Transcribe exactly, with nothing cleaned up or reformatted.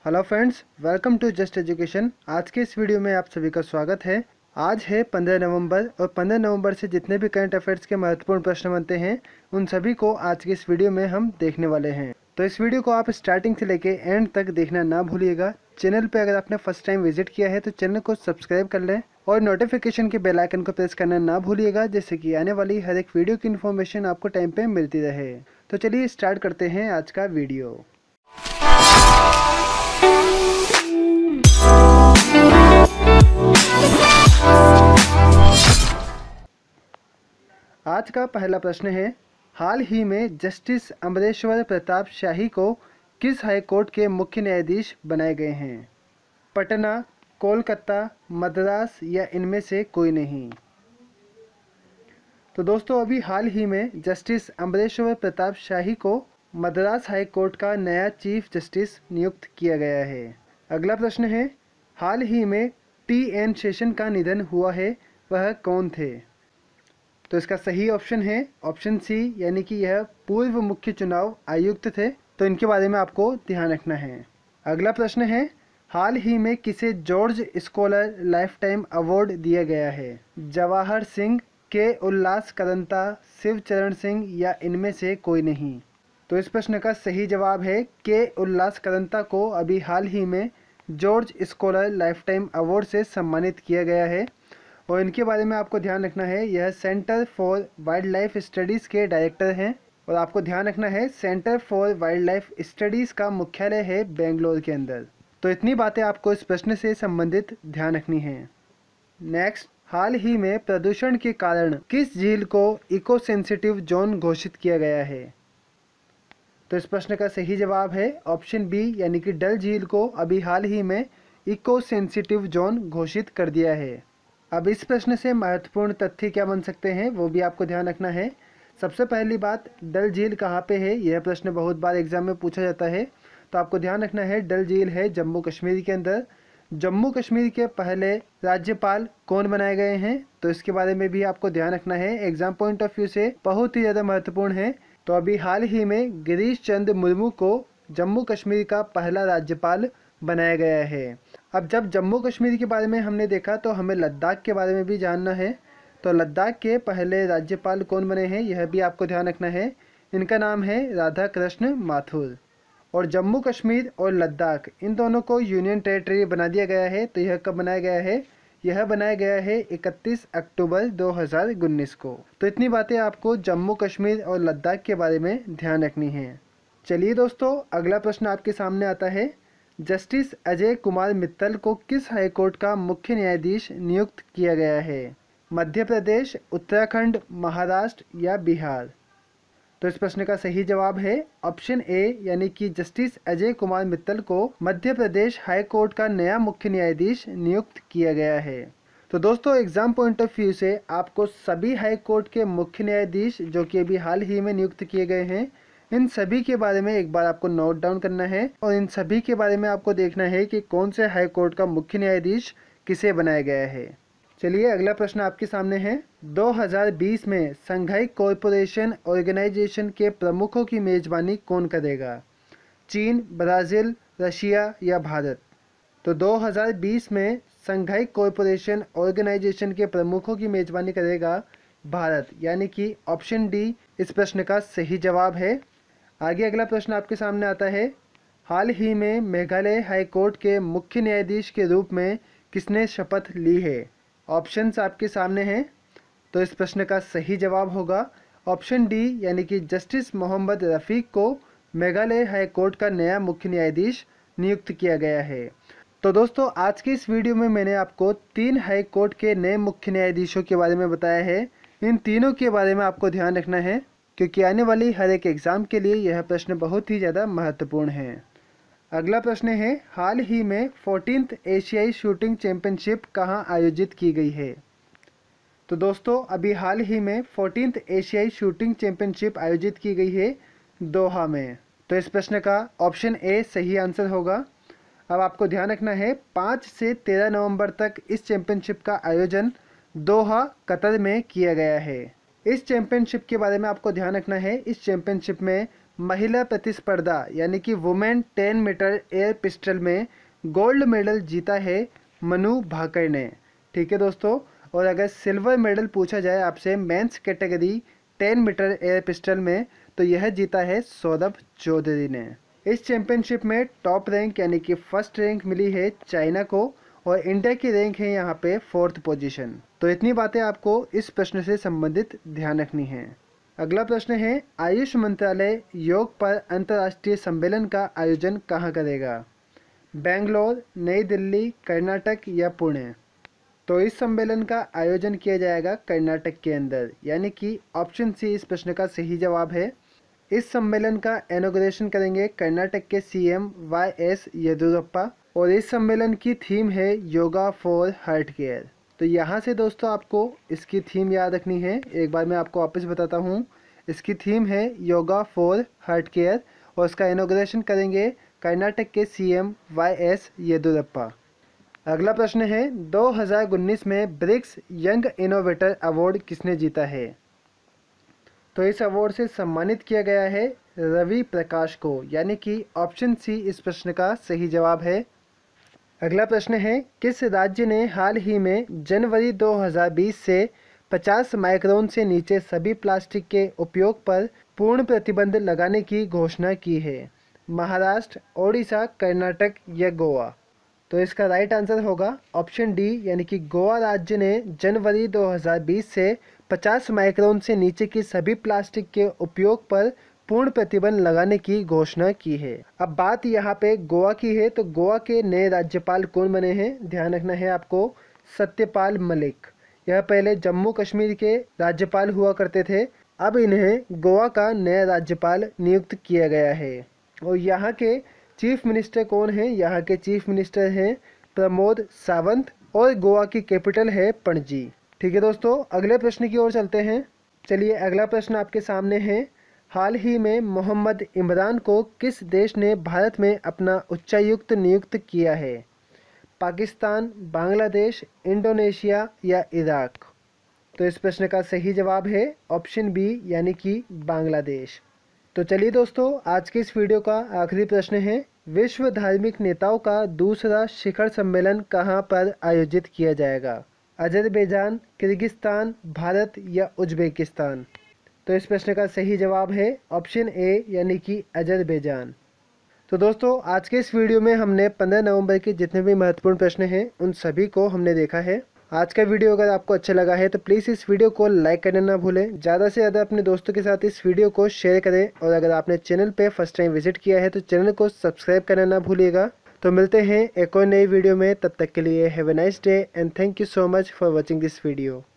Hello friends, welcome to just education. आज के इस वीडियो में आप सभी का स्वागत है। आज है पंद्रह नवंबर और पंद्रह नवंबर से जितने भी करंट अफेयर्स के महत्वपूर्ण प्रश्न बनते हैं उन सभी को आज के इस वीडियो में हम देखने वाले हैं। तो इस वीडियो को आप स्टार्टिंग से लेके एंड तक देखना ना भूलिएगा। चैनल पे अगर आपने फर्स्ट टाइम विजिट किया है तो चैनल को सब्सक्राइब कर लें और नोटिफिकेशन के बेल आइकन को प्रेस करना ना भूलिएगा, जिससे कि आने वाली हर एक वीडियो की इन्फॉर्मेशन आपको टाइम पे मिलती रहे। तो चलिए स्टार्ट करते हैं आज का वीडियो। आज का पहला प्रश्न है, हाल ही में जस्टिस अमरेश्वर प्रताप शाही को किस हाई कोर्ट के मुख्य न्यायाधीश बनाए गए हैं? पटना, कोलकाता, मद्रास या इनमें से कोई नहीं। तो दोस्तों, अभी हाल ही में जस्टिस अमरेश्वर प्रताप शाही को मद्रास हाई कोर्ट का नया चीफ जस्टिस नियुक्त किया गया है। अगला प्रश्न है, हाल ही में टी एन शेषन का निधन हुआ है, वह कौन थे? तो इसका सही ऑप्शन है ऑप्शन सी, यानी कि यह पूर्व मुख्य चुनाव आयुक्त थे। तो इनके बारे में आपको ध्यान रखना है। अगला प्रश्न है, हाल ही में किसे George Schaller lifetime award दिया गया है? जवाहर सिंह, के उल्लास करंता, शिवचरण सिंह या इनमें से कोई नहीं। तो इस प्रश्न का सही जवाब है के उल्लास करंता को अभी हाल ही में George Schaller lifetime award से सम्मानित किया गया है। और इनके बारे में आपको ध्यान रखना है, यह centre for wildlife studies के डायरेक्टर हैं। और आपको ध्यान रखना है, centre for wildlife studies का मुख्यालय है बेंगलोर के अंदर। तो इतनी बातें आपको इस प्रश्न से संबंधित ध्यान रखनी है। नेक्स्ट, हाल ही में प्रदूषण के कारण किस झील को इको सेंसिटिव जोन घोषित किया गया है? तो इस प्रश्न का सही जवाब है ऑप्शन बी, यानी कि डल झील को अभी हाल ही में इको सेंसिटिव जोन घोषित कर दिया है। अब इस प्रश्न से महत्वपूर्ण तथ्य क्या बन सकते हैं वो भी आपको ध्यान रखना है। सबसे पहली बात, डल झील कहाँ पे है? यह प्रश्न बहुत बार एग्जाम में पूछा जाता है। तो आपको ध्यान रखना है, डल झील है जम्मू कश्मीर के अंदर। जम्मू कश्मीर के पहले राज्यपाल कौन बनाए गए हैं? तो इसके बारे में भी आपको ध्यान रखना है, एग्जाम पॉइंट ऑफ व्यू से बहुत ही ज़्यादा महत्वपूर्ण है। तो अभी हाल ही में गिरीश चंद्र मुर्मू को जम्मू कश्मीर का पहला राज्यपाल बनाया गया है। अब जब जम्मू कश्मीर के बारे में हमने देखा तो हमें लद्दाख के बारे में भी जानना है। तो लद्दाख के पहले राज्यपाल कौन बने हैं यह भी आपको ध्यान रखना है। इनका नाम है राधा कृष्ण माथुर। और जम्मू कश्मीर और लद्दाख इन दोनों को यूनियन टेरिटरी बना दिया गया है। तो यह कब बनाया गया है? यह बनाया गया है इकतीस अक्टूबर दो हज़ार उन्नीस को। तो इतनी बातें आपको जम्मू कश्मीर और लद्दाख के बारे में ध्यान रखनी है। चलिए दोस्तों, अगला प्रश्न आपके सामने आता है, जस्टिस अजय कुमार मित्तल को किस हाईकोर्ट का मुख्य न्यायाधीश नियुक्त किया गया है? मध्य प्रदेश, उत्तराखंड, महाराष्ट्र या बिहार? तो इस प्रश्न का सही जवाब है ऑप्शन ए, यानी कि जस्टिस अजय कुमार मित्तल को मध्य प्रदेश हाई कोर्ट का नया मुख्य न्यायाधीश नियुक्त किया गया है। तो दोस्तों, एग्जाम पॉइंट ऑफ व्यू से आपको सभी हाई कोर्ट के मुख्य न्यायाधीश जो कि अभी हाल ही में नियुक्त किए गए हैं, इन सभी के बारे में एक बार आपको नोट डाउन करना है और इन सभी के बारे में आपको देखना है कि कौन से हाई कोर्ट का मुख्य न्यायाधीश किसे बनाया गया है। चलिए अगला प्रश्न आपके सामने है, दो हज़ार बीस में शंघाई कॉरपोरेशन ऑर्गेनाइजेशन के प्रमुखों की मेजबानी कौन करेगा? चीन, ब्राज़ील, रशिया या भारत? तो दो हज़ार बीस में शंघाई कॉरपोरेशन ऑर्गेनाइजेशन के प्रमुखों की मेजबानी करेगा भारत, यानी कि ऑप्शन डी इस प्रश्न का सही जवाब है। आगे अगला प्रश्न आपके सामने आता है, हाल ही में मेघालय हाई कोर्ट के मुख्य न्यायाधीश के रूप में किसने शपथ ली है? ऑप्शंस आपके सामने हैं। तो इस प्रश्न का सही जवाब होगा ऑप्शन डी, यानी कि जस्टिस मोहम्मद रफ़ीक को मेघालय हाई कोर्ट का नया मुख्य न्यायाधीश नियुक्त किया गया है। तो दोस्तों, आज की इस वीडियो में मैंने आपको तीन हाई कोर्ट के नए मुख्य न्यायाधीशों के बारे में बताया है। इन तीनों के बारे में आपको ध्यान रखना है क्योंकि आने वाली हर एक एग्ज़ाम के लिए यह प्रश्न बहुत ही ज़्यादा महत्वपूर्ण है। अगला प्रश्न है, हाल ही में फोर्टीन्थ एशियाई शूटिंग चैंपियनशिप कहाँ आयोजित की गई है? तो दोस्तों, अभी हाल ही में फोर्टीन्थ एशियाई शूटिंग चैंपियनशिप आयोजित की गई है दोहा में। तो इस प्रश्न का ऑप्शन ए सही आंसर होगा। अब आपको ध्यान रखना है, पाँच से तेरह नवंबर तक इस चैंपियनशिप का आयोजन दोहा कतर में किया गया है। इस चैंपियनशिप के बारे में आपको ध्यान रखना है, इस चैंपियनशिप में महिला प्रतिस्पर्धा यानी कि women ten metre air pistol में गोल्ड मेडल जीता है मनु भाकर ने। ठीक है दोस्तों, और अगर सिल्वर मेडल पूछा जाए आपसे men's category ten metre air pistol में तो यह जीता है सौरभ चौधरी ने। इस चैंपियनशिप में टॉप रैंक यानी कि फर्स्ट रैंक मिली है चाइना को और इंडिया की रैंक है यहाँ पे फोर्थ पोजीशन। तो इतनी बातें आपको इस प्रश्न से संबंधित ध्यान रखनी है। अगला प्रश्न है, आयुष मंत्रालय योग पर अंतर्राष्ट्रीय सम्मेलन का आयोजन कहाँ करेगा? बेंगलोर, नई दिल्ली, कर्नाटक या पुणे? तो इस सम्मेलन का आयोजन किया जाएगा कर्नाटक के अंदर, यानी कि ऑप्शन सी इस प्रश्न का सही जवाब है। इस सम्मेलन का इनॉग्रेशन करेंगे कर्नाटक के सीएम वाई एस येदियुरप्पा और इस सम्मेलन की थीम है योगा फॉर हार्ट केयर। तो यहाँ से दोस्तों आपको इसकी थीम याद रखनी है। एक बार मैं आपको वापस बताता हूँ, इसकी थीम है योगा फॉर हार्ट केयर और इसका इनॉग्रेशन करेंगे कर्नाटक के सीएम वाई एस येदियुरप्पा। अगला प्रश्न है, दो हज़ार उन्नीस में ब्रिक्स यंग इनोवेटर अवार्ड किसने जीता है? तो इस अवार्ड से सम्मानित किया गया है रवि प्रकाश को, यानी कि ऑप्शन सी इस प्रश्न का सही जवाब है। अगला प्रश्न है, किस राज्य ने हाल ही में जनवरी दो हज़ार बीस से पचास माइक्रोन से नीचे सभी प्लास्टिक के उपयोग पर पूर्ण प्रतिबंध लगाने की घोषणा की है? महाराष्ट्र, ओडिशा, कर्नाटक या गोवा? तो इसका राइट आंसर होगा ऑप्शन डी, यानी कि गोवा राज्य ने जनवरी दो हज़ार बीस से पचास माइक्रोन से नीचे की सभी प्लास्टिक के उपयोग पर पूर्ण प्रतिबंध लगाने की घोषणा की है। अब बात यहाँ पे गोवा की है, तो गोवा के नए राज्यपाल कौन बने हैं? ध्यान रखना है आपको, सत्यपाल मलिक। यह पहले जम्मू कश्मीर के राज्यपाल हुआ करते थे, अब इन्हें गोवा का नया राज्यपाल नियुक्त किया गया है। और यहाँ के चीफ मिनिस्टर कौन हैं? यहाँ के चीफ मिनिस्टर हैं प्रमोद सावंत और गोवा की कैपिटल है पणजी। ठीक है दोस्तों, अगले प्रश्न की ओर चलते हैं। चलिए अगला प्रश्न आपके सामने है, हाल ही में मोहम्मद इमरान को किस देश ने भारत में अपना उच्चायुक्त नियुक्त किया है? पाकिस्तान, बांग्लादेश, इंडोनेशिया या इराक? तो इस प्रश्न का सही जवाब है ऑप्शन बी, यानी कि बांग्लादेश। तो चलिए दोस्तों, आज के इस वीडियो का आखिरी प्रश्न है, विश्व धार्मिक नेताओं का दूसरा शिखर सम्मेलन कहाँ पर आयोजित किया जाएगा? अजरबैजान, किर्गिस्तान, भारत या उज्बेकिस्तान? तो इस प्रश्न का सही जवाब है ऑप्शन ए, यानी कि अजरबैजान। तो दोस्तों, आज के इस वीडियो में हमने पंद्रह नवंबर के जितने भी महत्वपूर्ण प्रश्न हैं उन सभी को हमने देखा है। आज का वीडियो अगर आपको अच्छा लगा है तो प्लीज़ इस वीडियो को लाइक करना ना भूलें, ज़्यादा से ज़्यादा अपने दोस्तों के साथ इस वीडियो को शेयर करें और अगर आपने चैनल पे फर्स्ट टाइम विजिट किया है तो चैनल को सब्सक्राइब करना ना भूलिएगा। तो मिलते हैं एक और नई वीडियो में, तब तक के लिए have a nice day and thank you so much for watching this video.